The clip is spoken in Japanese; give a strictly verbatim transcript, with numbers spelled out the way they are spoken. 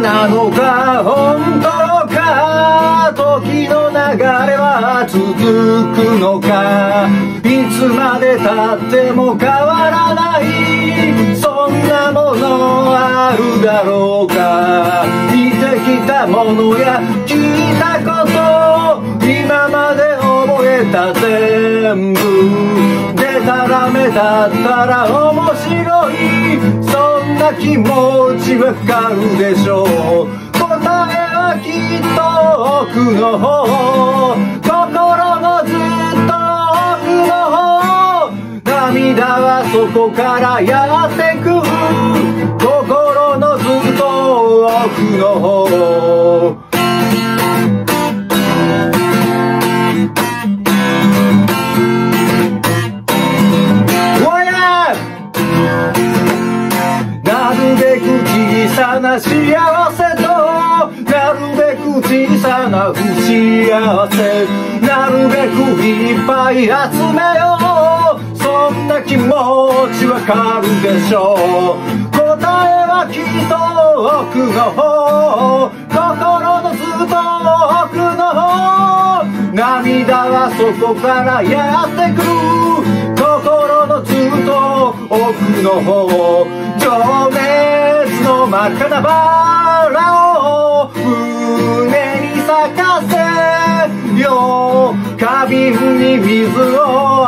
なのか本当か、時の流れは続くのか、いつまでたっても変わらない、そんなものあるだろうか。見てきたものや聞いたこと、今まで覚えた全部、でたらめだったら面白い、そんな気持ちわかるでしょう。答えはきっと奥の方、心のずっと奥の方、涙はそこからやってくる、心のずっと奥の方。なるべく小さな幸せと、なるべく小さな不幸せ、なるべくいっぱい集めよう、そんな気持ちわかるでしょう。答えはきっと奥の方、心のずっと奥の方、涙はそこからやってくる、心のずっと奥の方、情熱の真っ赤なバラを胸に咲かせよう、花瓶に水を